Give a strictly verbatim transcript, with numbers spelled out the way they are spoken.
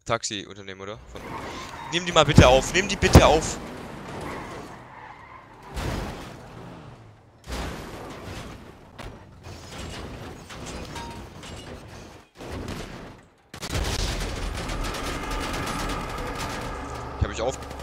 Taxiunternehmen, oder? Von... Nimm die mal bitte auf. Nimm die bitte auf. Ich habe mich auf...